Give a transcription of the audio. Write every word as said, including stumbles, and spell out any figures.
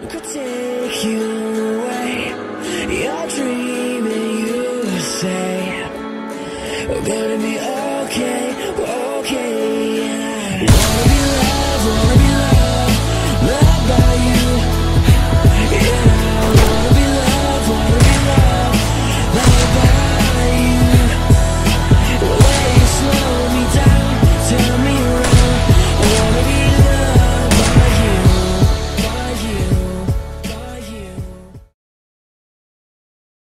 could take you away. You're dreaming, you say we're gonna be okay, okay. And I wanna be